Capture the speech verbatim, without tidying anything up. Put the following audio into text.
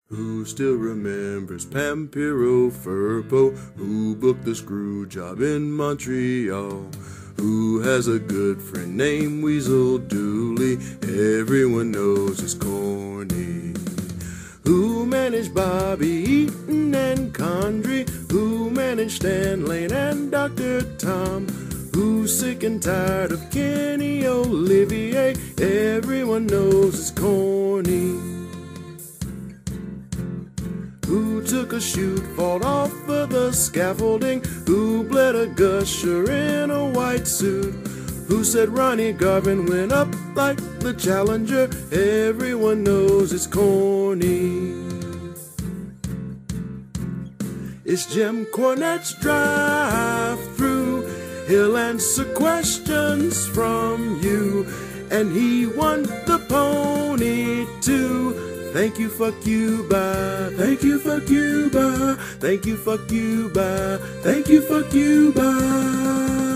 Who still remembers Pampero Furpo, who booked the screw job in Montreal? Who has a good friend named Weasel Dooley? Everyone knows it's Corny. Who managed Bobby Eaton and Condrey? Who managed Stan Lane and Doctor Tom? Who's sick and tired of Kenny Olivier? Everyone knows it's Corny. Who took a shoot, fought off of the scaffolding? Who bled a gusher in a white suit? Who said Ronnie Garvin went up like the Challenger? Everyone knows it's Corny. It's Jim Cornette's Drive-Thru. He'll answer questions from you, and he won the pony too. Thank you, fuck you, bye. Thank you, fuck you, bye. Thank you, fuck you, bye. Thank you, fuck you, bye.